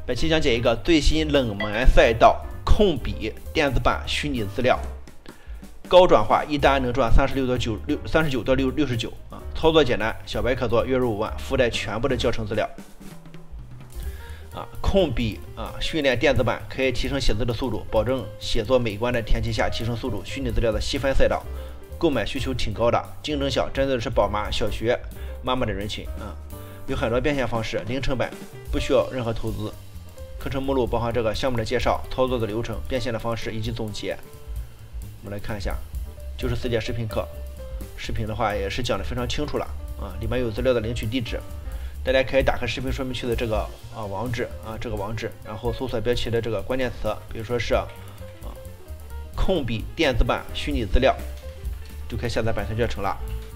本期讲解一个最新冷门赛道控笔电子版虚拟资料，高转化一单能赚39到69啊！操作简单，小白可做，月入5万，附带全部的教程资料。控笔训练电子版可以提升写字的速度，保证写作美观的前提下提升速度。虚拟资料的细分赛道，购买需求挺高的，竞争小，针对的是宝妈、小学妈妈的人群有很多变现方式，零成本，不需要任何投资。课程目录包含这个项目的介绍、操作的流程、变现的方式以及总结。我们来看一下，就是4节视频课，视频的话也是讲的非常清楚了里面有资料的领取地址，大家可以打开视频说明区的这个网址然后搜索标题的这个关键词，比如说是控笔电子版虚拟资料，就可以下载版权教程了。